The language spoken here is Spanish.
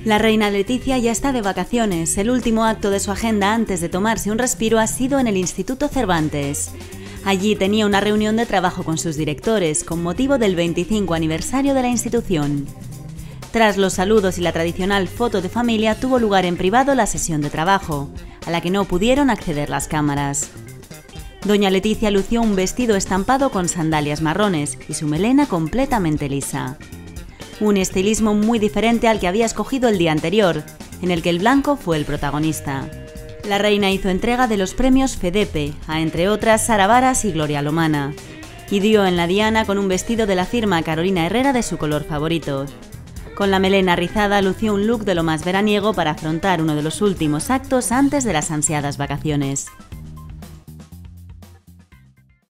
La reina Letizia ya está de vacaciones. El último acto de su agenda antes de tomarse un respiro ha sido en el Instituto Cervantes. Allí tenía una reunión de trabajo con sus directores con motivo del 25 aniversario de la institución. Tras los saludos y la tradicional foto de familia, tuvo lugar en privado la sesión de trabajo, a la que no pudieron acceder las cámaras. Doña Letizia lució un vestido estampado con sandalias marrones y su melena completamente lisa. Un estilismo muy diferente al que había escogido el día anterior, en el que el blanco fue el protagonista. La reina hizo entrega de los premios FEDEPE a, entre otras, Sara Varas y Gloria Lomana, y dio en la diana con un vestido de la firma Carolina Herrera de su color favorito. Con la melena rizada lució un look de lo más veraniego para afrontar uno de los últimos actos antes de las ansiadas vacaciones.